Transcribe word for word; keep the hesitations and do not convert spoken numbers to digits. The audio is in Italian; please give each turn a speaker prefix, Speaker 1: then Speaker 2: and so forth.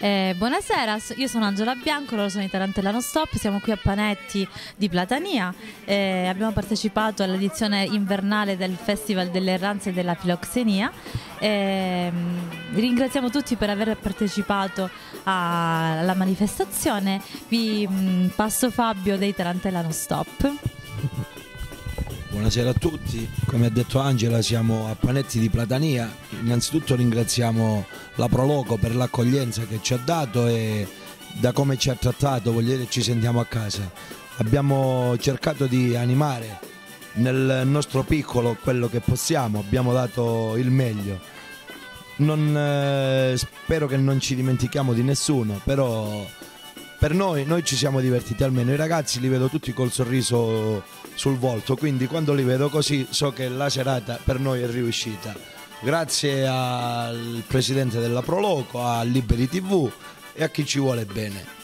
Speaker 1: Eh, buonasera, so- io sono Angela Bianco, loro sono i Tarantella Non Stop, siamo qui a Panetti di Platania, eh, abbiamo partecipato all'edizione invernale del Festival delle Erranze della Filoxenia. Eh, ringraziamo tutti per aver partecipato a- alla manifestazione. Vi mh, passo Fabio dei Tarantella Non Stop.
Speaker 2: Buonasera a tutti, come ha detto Angela siamo a Panetti di Platania. Innanzitutto ringraziamo la Proloco per l'accoglienza che ci ha dato e da come ci ha trattato, voglio dire, ci sentiamo a casa. Abbiamo cercato di animare nel nostro piccolo quello che possiamo, abbiamo dato il meglio. Non, eh, spero che non ci dimentichiamo di nessuno, però per noi, noi ci siamo divertiti, almeno i ragazzi li vedo tutti col sorriso sul volto, quindi quando li vedo così so che la serata per noi è riuscita. Grazie al presidente della Proloco, a Liberi tivù e a chi ci vuole bene.